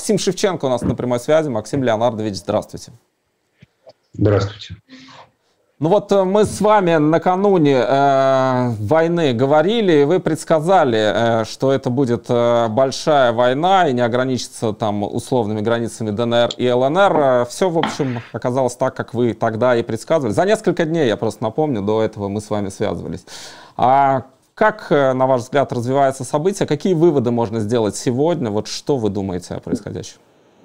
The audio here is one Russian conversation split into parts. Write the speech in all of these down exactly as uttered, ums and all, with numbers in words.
Максим Шевченко у нас на прямой связи. Максим Леонардович, здравствуйте. Здравствуйте. Ну вот мы с вами накануне э, войны говорили, и вы предсказали, э, что это будет э, большая война и не ограничится там условными границами ДНР и ЛНР. Э, все, в общем, оказалось так, как вы тогда и предсказывали. За несколько дней, я просто напомню, до этого мы с вами связывались. А как, на ваш взгляд, развиваются события? Какие выводы можно сделать сегодня? Вот что вы думаете о происходящем?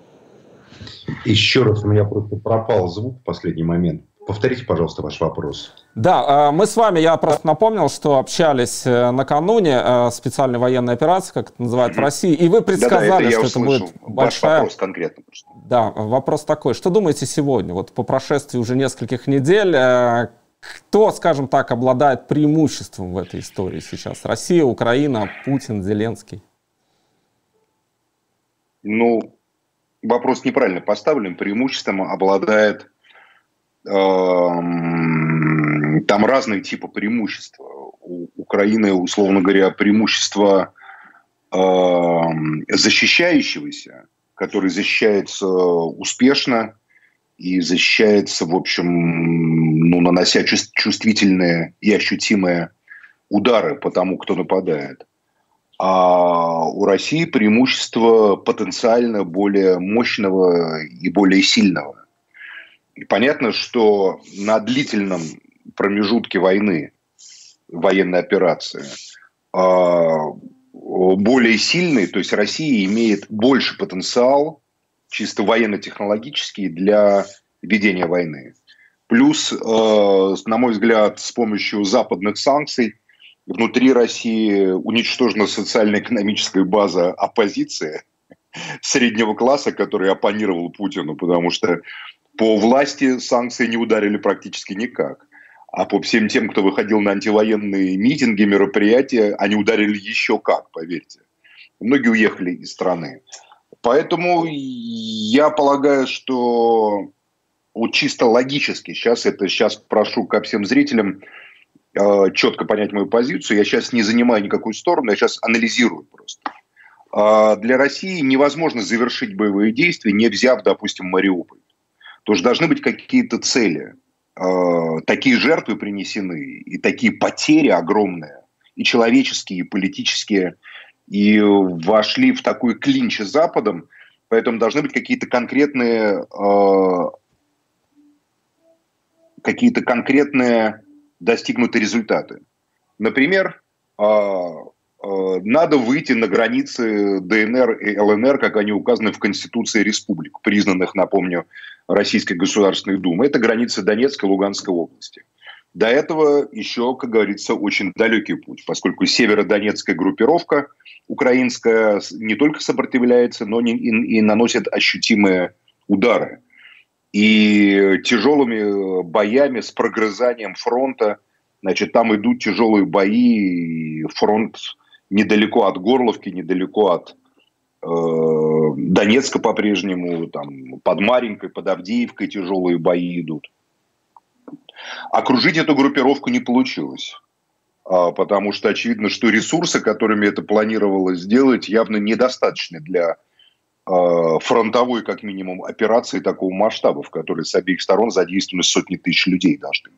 Еще раз, у меня просто пропал звук в последний момент. Повторите, пожалуйста, ваш вопрос. Да, мы с вами, я просто напомнил, что общались накануне специальной военной операции, как это называют в России, и вы предсказали, да, да, это что это будет большая... Ваш вопрос конкретно. Да, вопрос такой. Что думаете сегодня, вот по прошествии уже нескольких недель, кто, скажем так, обладает преимуществом в этой истории сейчас? Россия, Украина, Путин, Зеленский? Ну, вопрос неправильно поставлен. Преимуществом обладает... Там разные типы преимущества. У Украины, условно говоря, преимущество защищающегося, который защищается успешно и защищается, в общем, ну, нанося чувствительные и ощутимые удары по тому, кто нападает. А у России преимущество потенциально более мощного и более сильного. И понятно, что на длительном промежутке войны, военной операции, более сильный, то есть Россия имеет больше потенциал, чисто военно-технологический, для ведения войны. Плюс, на мой взгляд, с помощью западных санкций внутри России уничтожена социально-экономическая база оппозиции среднего класса, который оппонировал Путину, потому что по власти санкции не ударили практически никак. А по всем тем, кто выходил на антивоенные митинги, мероприятия, они ударили еще как, поверьте. Многие уехали из страны. Поэтому я полагаю, что вот чисто логически, сейчас это сейчас прошу ко всем зрителям э, четко понять мою позицию. Я сейчас не занимаю никакую сторону, я сейчас анализирую просто. Э, для России невозможно завершить боевые действия, не взяв, допустим, Мариуполь. Потому что должны быть какие-то цели. Э, такие жертвы принесены, и такие потери огромные, и человеческие, и политические, и вошли в такой клинч с Западом, поэтому должны быть какие-то конкретные, э, какие-то конкретные достигнутые результаты. Например, э, э, надо выйти на границы ДНР и ЛНР, как они указаны в Конституции республик, признанных, напомню, Российской Государственной Думой. Это границы Донецкой и Луганской области. До этого еще, как говорится, очень далекий путь, поскольку северодонецкая группировка украинская не только сопротивляется, но и, и наносит ощутимые удары. И тяжелыми боями с прогрызанием фронта, значит, там идут тяжелые бои, и фронт недалеко от Горловки, недалеко от э, Донецка по-прежнему, там, под Марьинкой, под Авдеевкой тяжелые бои идут. Окружить эту группировку не получилось, потому что очевидно, что ресурсы, которыми это планировалось сделать, явно недостаточны для фронтовой, как минимум, операции такого масштаба, в которой с обеих сторон задействованы сотни тысяч людей должны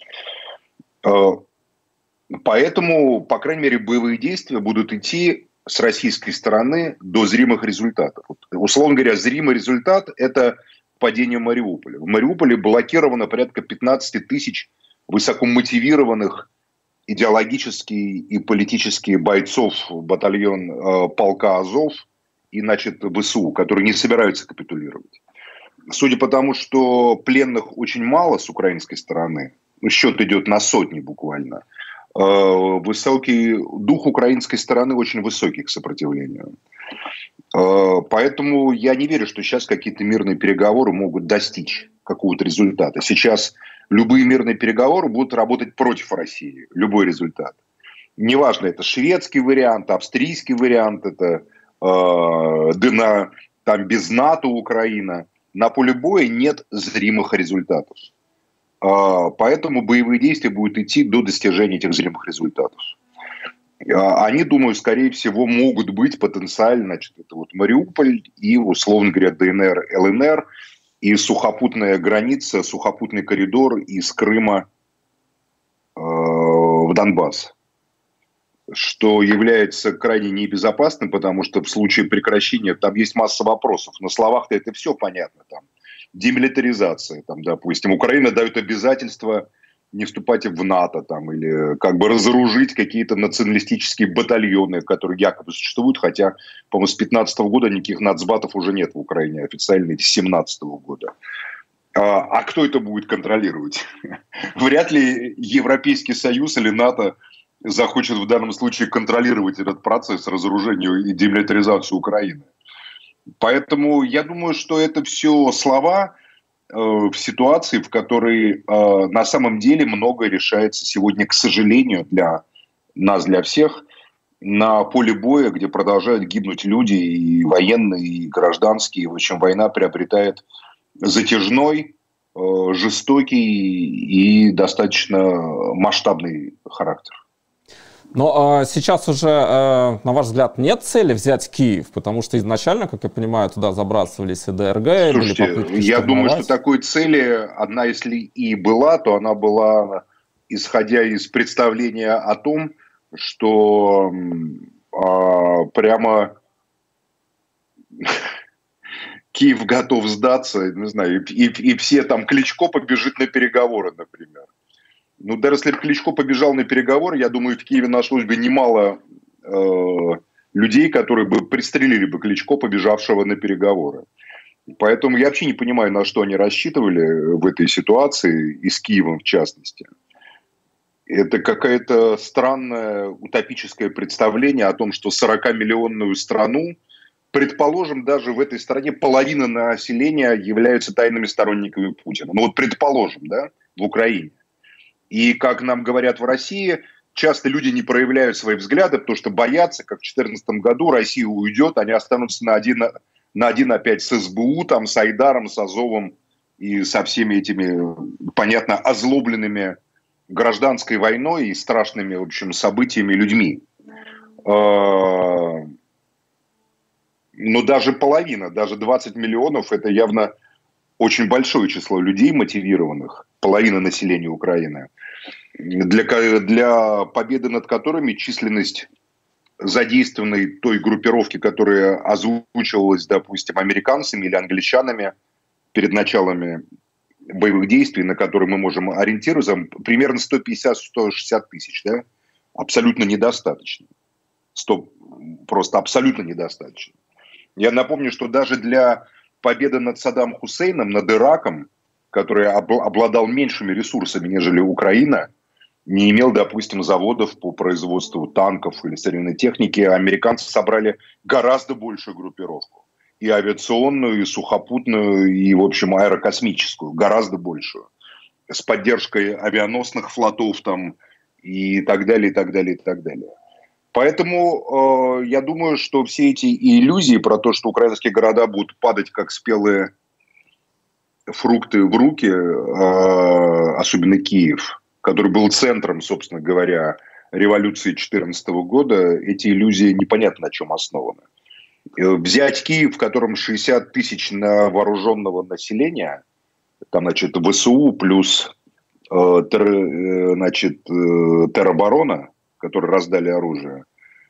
быть. Поэтому, по крайней мере, боевые действия будут идти с российской стороны до зримых результатов. Условно говоря, зримый результат – это падение Мариуполя. В Мариуполе блокировано порядка пятнадцати тысяч высокомотивированных идеологически и политически бойцов батальон э, полка Азов и, значит, ВСУ, которые не собираются капитулировать. Судя по тому, что пленных очень мало с украинской стороны, ну, счет идет на сотни буквально, э, высокий дух украинской стороны очень высокий к сопротивлению. Поэтому я не верю, что сейчас какие-то мирные переговоры могут достичь какого-то результата. Сейчас любые мирные переговоры будут работать против России. Любой результат. Неважно, это шведский вариант, австрийский вариант, это э, ДНА, там без НАТО Украина. На поле боя нет зримых результатов. Э, поэтому боевые действия будут идти до достижения этих зримых результатов. Они, думаю, скорее всего, могут быть потенциально, значит, это вот Мариуполь и, условно говоря, ДНР, ЛНР, и сухопутная граница, сухопутный коридор из Крыма э, в Донбасс, что является крайне небезопасным, потому что в случае прекращения там есть масса вопросов. На словах-то это все понятно. Там, демилитаризация, там, допустим. Украина дает обязательства не вступать в НАТО там, или как бы разоружить какие-то националистические батальоны, которые якобы существуют, хотя, по-моему, с пятнадцатого года никаких нацбатов уже нет в Украине, официально с семнадцатого года. А, а кто это будет контролировать? Вряд ли Европейский Союз или НАТО захочет в данном случае контролировать этот процесс разоружения и демилитаризации Украины. Поэтому я думаю, что это все слова э, в ситуации, в которой э, на самом деле многое решается сегодня, к сожалению, для нас, для всех, на поле боя, где продолжают гибнуть люди, и военные, и гражданские. В общем, война приобретает затяжной, э, жестокий и достаточно масштабный характер. Но э, сейчас уже, э, на ваш взгляд, нет цели взять Киев, потому что изначально, как я понимаю, туда забрасывались и ДРГ. Слушайте, были попытки я думаю, что штурмовать. такой цели, одна если и была, то она была, исходя из представления о том, что э, прямо Киев готов сдаться, не знаю, и, и, и все там Кличко побежит на переговоры, например. Ну, даже если бы Кличко побежал на переговоры, я думаю, в Киеве нашлось бы немало э, людей, которые бы пристрелили бы Кличко, побежавшего на переговоры. Поэтому я вообще не понимаю, на что они рассчитывали в этой ситуации, и с Киевом в частности. Это какое-то странное утопическое представление о том, что сорокамиллионную страну, предположим, даже в этой стране половина населения являются тайными сторонниками Путина. Ну вот предположим, да, в Украине. И, как нам говорят в России, часто люди не проявляют свои взгляды, потому что боятся, как в две тысячи четырнадцатом году Россия уйдет, они останутся на один, на один опять с СБУ, там, с Айдаром, с Азовом и со всеми этими, понятно, озлобленными гражданской войной и страшными, в общем, событиями людьми. Но даже половина, даже двадцать миллионов, это явно очень большое число людей мотивированных, половина населения Украины, для, для победы над которыми численность задействованной той группировки, которая озвучивалась, допустим, американцами или англичанами перед началами боевых действий, на которые мы можем ориентироваться, примерно сто пятьдесят - сто шестьдесят тысяч, да? Абсолютно недостаточно. сто, просто абсолютно недостаточно. Я напомню, что даже для победы над Саддамом Хусейном, над Ираком, который обладал меньшими ресурсами, нежели Украина, не имел, допустим, заводов по производству танков или современной техники, американцы собрали гораздо большую группировку. И авиационную, и сухопутную, и, в общем, аэрокосмическую, гораздо большую. С поддержкой авианосных флотов там, и так далее, и так далее, и так далее. Поэтому э, я думаю, что все эти иллюзии про то, что украинские города будут падать как спелые фрукты в руки, э, особенно Киев, который был центром, собственно говоря, революции две тысячи четырнадцатого года, эти иллюзии непонятно на чем основаны. Взять Киев, в котором шестьдесят тысяч вооруженного населения, там, значит, ВСУ плюс э, тер, значит, э, тероборона, которые раздали оружие,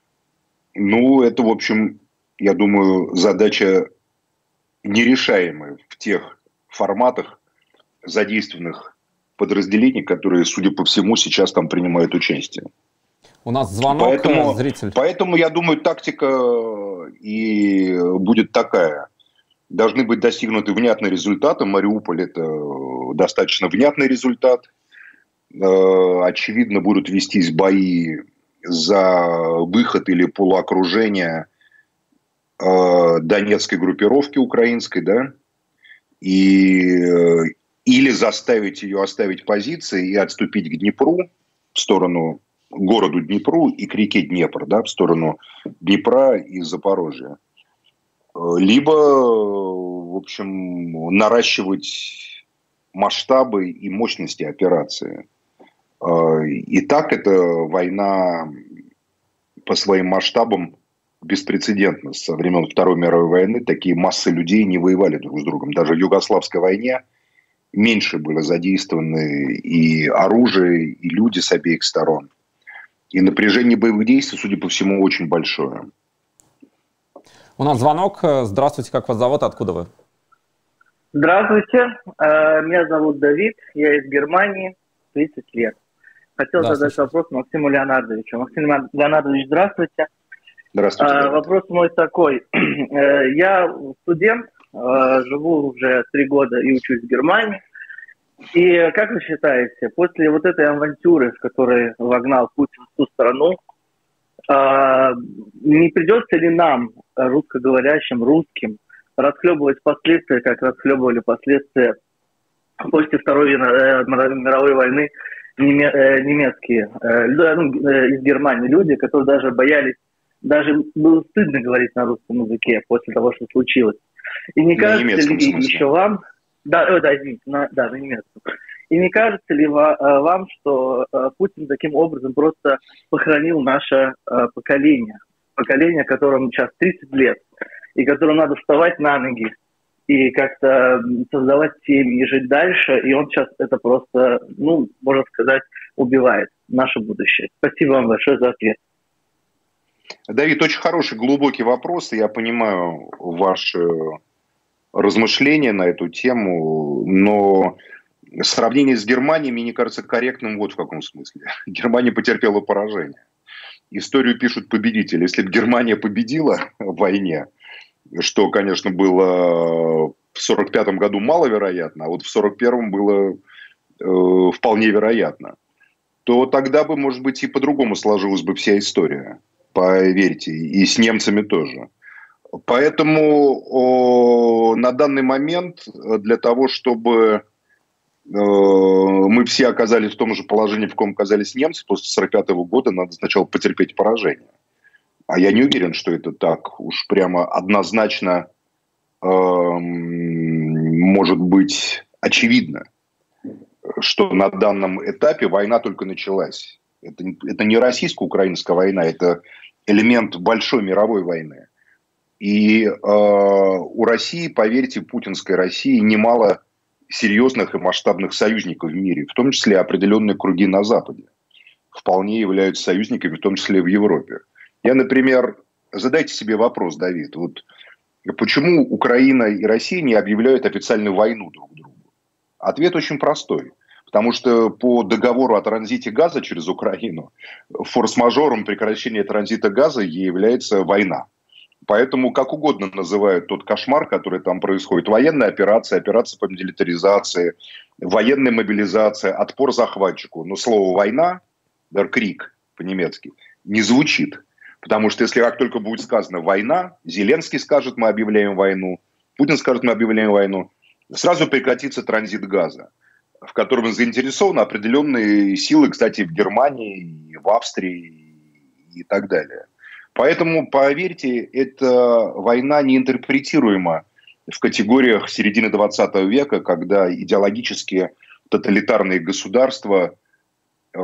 ну, это, в общем, я думаю, задача нерешаемая в тех форматах задействованных подразделений, которые, судя по всему, сейчас там принимают участие. У нас звонок, поэтому, зритель. Поэтому, я думаю, тактика и будет такая. Должны быть достигнуты внятные результаты. Мариуполь – это достаточно внятный результат. Очевидно, будут вестись бои за выход или полуокружение донецкой группировки украинской, да, и, или заставить ее оставить позиции и отступить к Днепру, в сторону городу Днепру и к реке Днепр, да, в сторону Днепра и Запорожья. Либо, в общем, наращивать масштабы и мощности операции. И так эта война по своим масштабам беспрецедентно. Со времен Второй мировой войны такие массы людей не воевали друг с другом. Даже в Югославской войне меньше было задействованы и оружие, и люди с обеих сторон. И напряжение боевых действий, судя по всему, очень большое. У нас звонок. Здравствуйте, как вас зовут? Откуда вы? Здравствуйте, меня зовут Давид, я из Германии, тридцать лет. Хотел да, задать слушайте. вопрос Максиму Леонардовичу. Максим Леонардович, здравствуйте. Здравствуйте. А, вопрос мой такой. Я студент, живу уже три года и учусь в Германии. И как вы считаете, после вот этой авантюры, в которой вогнал Путин в ту страну, не придется ли нам, русскоговорящим, русским, расхлебывать последствия, как расхлебывали последствия после Второй мировой войны немецкие, ну, из Германии люди, которые даже боялись, даже было стыдно говорить на русском языке после того, что случилось. И не на кажется ли еще вам, да, э, да, извините, на, да, на немецком, и не кажется ли вам, что Путин таким образом просто похоронил наше поколение, поколение, которому сейчас тридцать лет, и которому надо вставать на ноги и как-то создавать семьи, и жить дальше, и он сейчас это просто, ну, можно сказать, убивает наше будущее. Спасибо вам большое за ответ. Давид, очень хороший, глубокий вопрос, и я понимаю ваши размышления на эту тему, но сравнение с Германией, мне не кажется корректным вот в каком смысле. Германия потерпела поражение. Историю пишут победители. Если бы Германия победила в войне, что, конечно, было в сорок пятом году маловероятно, а вот в сорок первом было э, вполне вероятно, то тогда бы, может быть, и по-другому сложилась бы вся история, поверьте, и с немцами тоже. Поэтому о, на данный момент для того, чтобы э, мы все оказались в том же положении, в каком оказались немцы после сорок пятого года, надо сначала потерпеть поражение. А я не уверен, что это так уж прямо однозначно э, может быть очевидно, что на данном этапе война только началась. Это, это не российско-украинская война, это элемент большой мировой войны. И э, у России, поверьте, путинской России немало серьезных и масштабных союзников в мире, в том числе определенные круги на Западе, вполне являются союзниками, в том числе в Европе. Я, например, задайте себе вопрос, Давид, вот почему Украина и Россия не объявляют официальную войну друг другу? Ответ очень простой. Потому что по договору о транзите газа через Украину форс-мажором прекращения транзита газа является война. Поэтому как угодно называют тот кошмар, который там происходит. Военная операция, операция по милитаризации, военная мобилизация, отпор захватчику. Но слово «война», der Krieg по-немецки, не звучит. Потому что если как только будет сказано «война», Зеленский скажет «мы объявляем войну», Путин скажет «мы объявляем войну», сразу прекратится транзит газа, в котором заинтересованы определенные силы, кстати, в Германии, в Австрии и так далее. Поэтому, поверьте, эта война неинтерпретируема в категориях середины двадцатого века, когда идеологически тоталитарные государства э,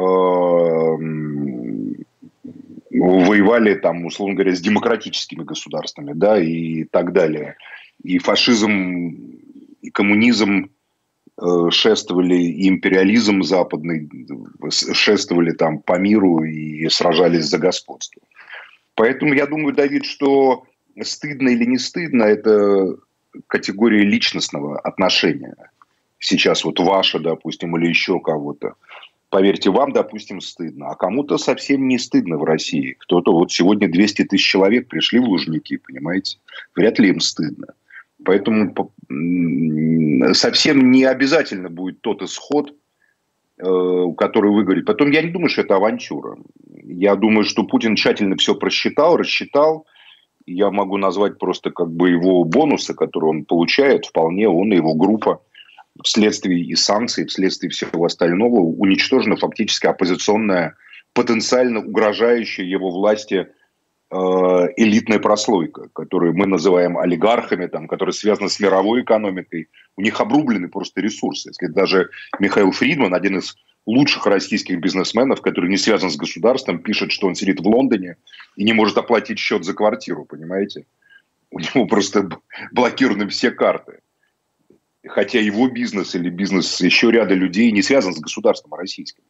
воевали, там, условно говоря, с демократическими государствами, да, и так далее. И фашизм, и коммунизм э, шествовали, и империализм западный шествовали там по миру и сражались за господство. Поэтому я думаю, Давид, что стыдно или не стыдно, это категория личностного отношения. Сейчас вот ваша, допустим, или еще кого-то. Поверьте, вам, допустим, стыдно, а кому-то совсем не стыдно в России. Кто-то вот сегодня двести тысяч человек пришли в Лужники, понимаете? Вряд ли им стыдно. Поэтому совсем не обязательно будет тот исход, который вы говорите. Потом я не думаю, что это авантюра. Я думаю, что Путин тщательно все просчитал, рассчитал. Я могу назвать просто как бы его бонусы, которые он получает. Вполне он и его группа вследствие и санкций, вследствие всего остального уничтожена фактически оппозиционная, потенциально угрожающая его власти э, элитная прослойка, которую мы называем олигархами, там, которая связана с мировой экономикой. У них обрублены просто ресурсы. Если даже Михаил Фридман, один из лучших российских бизнесменов, который не связан с государством, пишет, что он сидит в Лондоне и не может оплатить счет за квартиру, понимаете? У него просто блокированы все карты. Хотя его бизнес или бизнес еще ряда людей не связан с государством российским.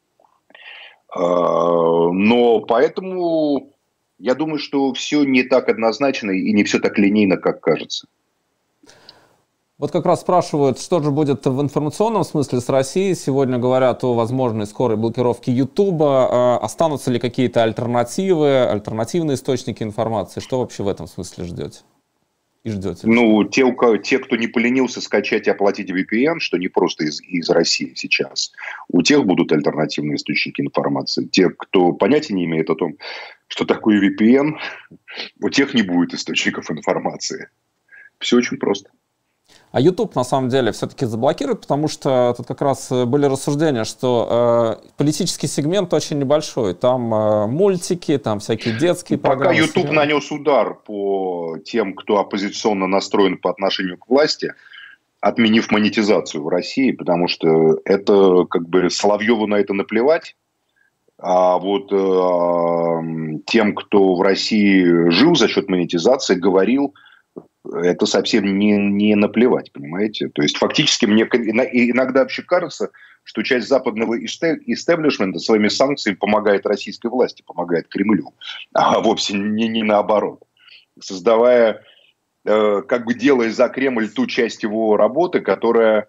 Но поэтому я думаю, что все не так однозначно и не все так линейно, как кажется. Вот как раз спрашивают, что же будет в информационном смысле с Россией. Сегодня говорят о возможной скорой блокировке Ютуба. Останутся ли какие-то альтернативы, альтернативные источники информации? Что вообще в этом смысле ждете? И ждете? Ну, те, у кого, те, кто не поленился скачать и оплатить ви пи эн, что не просто из, из России сейчас, у тех будут альтернативные источники информации. Те, кто понятия не имеет о том, что такое ви пи эн, у тех не будет источников информации. Все очень просто. А YouTube на самом деле все-таки заблокирует, потому что тут как раз были рассуждения, что э, политический сегмент очень небольшой. Там э, мультики, там всякие детские Пока программы. YouTube сериалы. нанес удар по тем, кто оппозиционно настроен по отношению к власти, отменив монетизацию в России, потому что это как бы Соловьеву на это наплевать. А вот э, тем, кто в России жил за счет монетизации, говорил, это совсем не, не наплевать, понимаете? То есть фактически мне иногда вообще кажется, что часть западного истеблишмента своими санкциями помогает российской власти, помогает Кремлю, а вовсе не, не наоборот. Создавая, э, как бы делая за Кремль ту часть его работы, которая,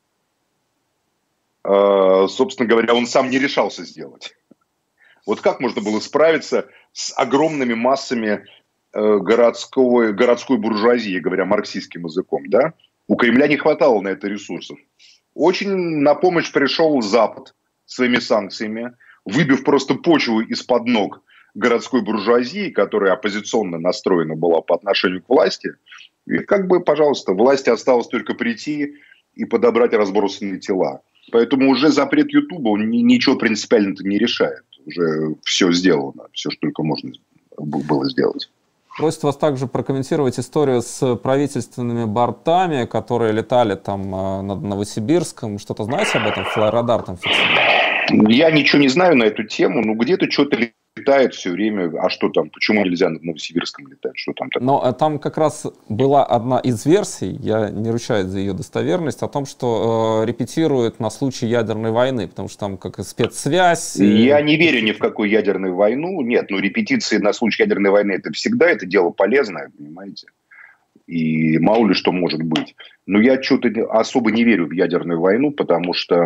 э, собственно говоря, он сам не решался сделать. Вот как можно было справиться с огромными массами городской, городской буржуазии, говоря марксистским языком, да? У Кремля не хватало на это ресурсов. Очень на помощь пришел Запад своими санкциями, выбив просто почву из-под ног городской буржуазии, которая оппозиционно настроена была по отношению к власти. И как бы, пожалуйста, власти осталось только прийти и подобрать разбросанные тела. Поэтому уже запрет Ютуба, он ничего принципиально-то не решает. Уже все сделано, все, что только можно было сделать. Просит вас также прокомментировать историю с правительственными бортами, которые летали там над Новосибирском. Что-то знаете об этом? Флайрадар там фиксировал? Я ничего не знаю на эту тему. Ну, где-то что-то летает все время. А что там? Почему нельзя над Новосибирском летать? Что там такое? Но там как раз была одна из версий, я не ручаюсь за ее достоверность, о том, что э, репетируют на случай ядерной войны, потому что там как и спецсвязь. Я не верю ни в какую ядерную войну. Нет, ну репетиции на случай ядерной войны это всегда, это дело полезное, понимаете? И мало ли что может быть. Но я что-то особо не верю в ядерную войну, потому что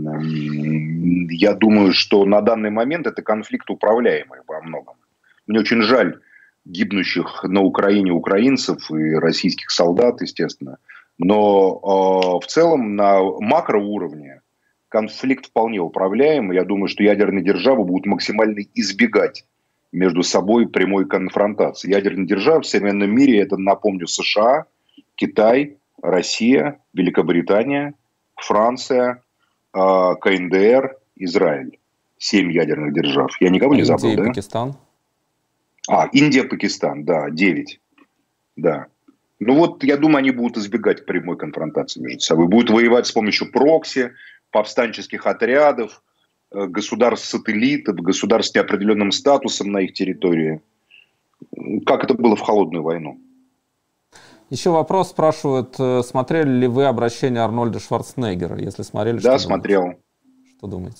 я думаю, что на данный момент это конфликт управляемый во многом. Мне очень жаль гибнущих на Украине украинцев и российских солдат, естественно. Но э, в целом на макроуровне конфликт вполне управляемый. Я думаю, что ядерные державы будут максимально избегать между собой прямой конфронтации. Ядерные державы в современном мире, это, напомню, США, Китай, Россия, Великобритания, Франция, ка эн дэ эр, Израиль. Семь ядерных держав. Я никого не забыл, Индия и да? Пакистан. А, Индия, Пакистан, да, девять. Да. Ну вот, я думаю, они будут избегать прямой конфронтации между собой. Будут воевать с помощью прокси, повстанческих отрядов, государств-сателлитов, государств с неопределенным статусом на их территории. Как это было в холодную войну. Еще вопрос спрашивают, смотрели ли вы «Обращение Арнольда Шварценеггера»? Если смотрели, да, что смотрел. Думаете? Что думаете?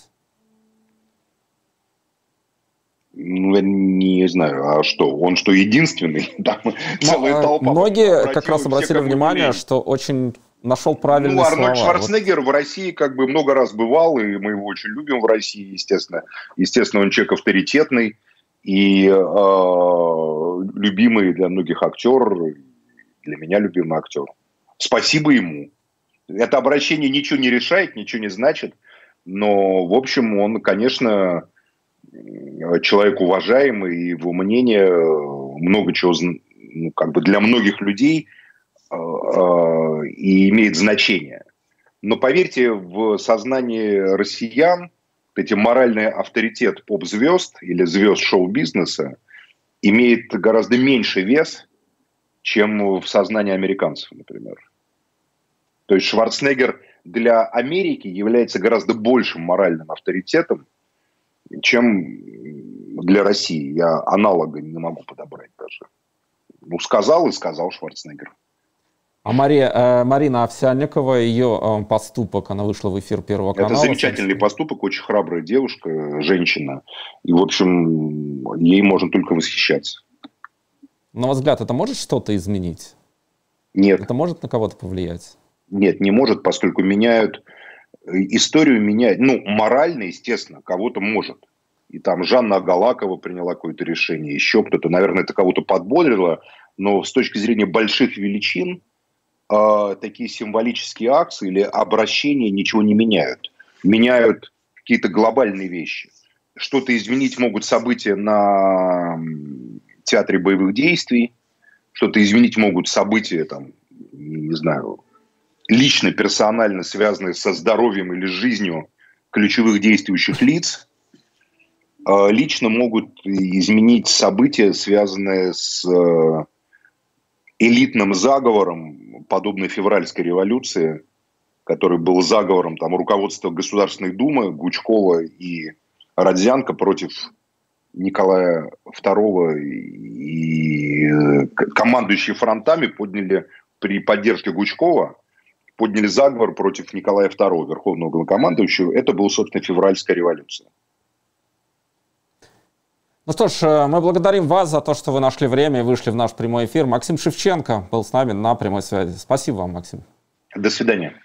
Ну, я не знаю, а что? Он что, единственный? Там целая толпа. Многие как раз обратили внимание, что очень нашел правильные слова. Ну, Арнольд Шварценеггер вот в России как бы много раз бывал, и мы его очень любим в России, естественно. Естественно, он человек авторитетный и э, любимый для многих актер, для меня любимый актер. Спасибо ему. Это обращение ничего не решает, ничего не значит, но, в общем, он, конечно, человек уважаемый, и его мнение много чего, ну, как бы для многих людей э, э, и имеет значение. Но поверьте, в сознании россиян эти моральный авторитет поп-звезд или звезд шоу-бизнеса имеет гораздо меньший вес, чем в сознании американцев, например. То есть Шварценеггер для Америки является гораздо большим моральным авторитетом, чем для России. Я аналога не могу подобрать даже. Ну, сказал и сказал Шварценеггер. А Мария, э, Марина Овсянникова, ее э, поступок, она вышла в эфир Первого канала. Это замечательный поступок, очень храбрая девушка, женщина. И, в общем, ей можно только восхищаться. На ваш взгляд, это может что-то изменить? Нет. Это может на кого-то повлиять? Нет, не может, поскольку меняют... Историю меняют. Ну, морально, естественно, кого-то может. И там Жанна Агалакова приняла какое-то решение, еще кто-то. Наверное, это кого-то подбодрило. Но с точки зрения больших величин, э, такие символические акции или обращения ничего не меняют. Меняют какие-то глобальные вещи. Что-то изменить могут события на театре боевых действий. Что-то изменить могут события, там, не знаю, лично, персонально связанные со здоровьем или жизнью ключевых действующих лиц. Лично могут изменить события, связанные с элитным заговором, подобной февральской революции, который был заговором там, руководства Государственной Думы Гучкова и Родзянко против Николая второго, и командующие фронтами подняли при поддержке Гучкова, подняли заговор против Николая второго, верховного главнокомандующего. Это была, собственно, февральская революция. Ну что ж, мы благодарим вас за то, что вы нашли время и вышли в наш прямой эфир. Максим Шевченко был с нами на прямой связи. Спасибо вам, Максим. До свидания.